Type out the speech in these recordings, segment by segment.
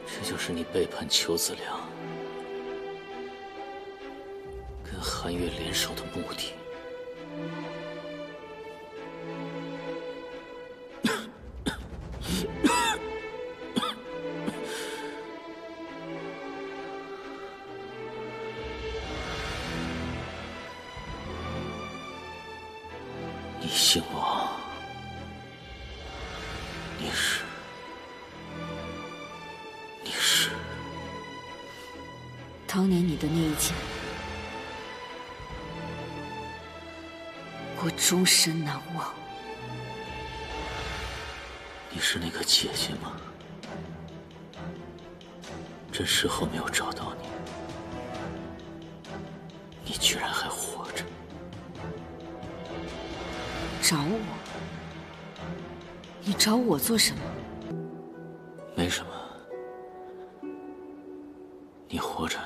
这就是你背叛邱子良，跟韩月联手的目的。你姓王，你是。 当年你的那一剑，我终身难忘。 你是那个姐姐吗？这时候没有找到你，你居然还活着。 找我？你找我做什么？ 没什么，你活着。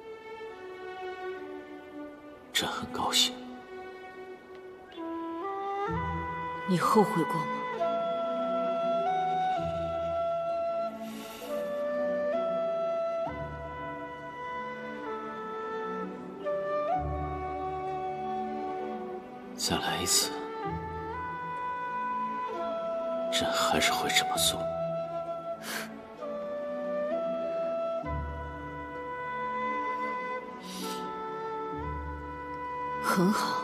朕很高兴。 你后悔过吗？ 再来一次，朕还是会这么做。 很好，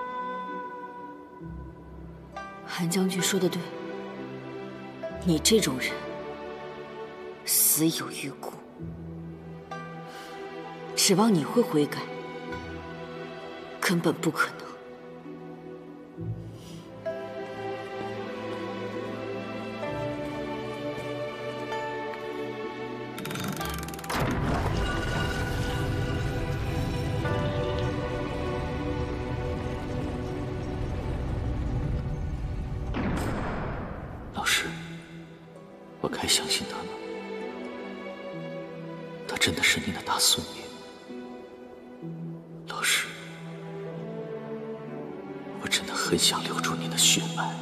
韩将军说的对，你这种人死有余辜，指望你会悔改，根本不可能。 我该相信他吗？他真的是你的大孙女，老师，我真的很想留住你的血脉。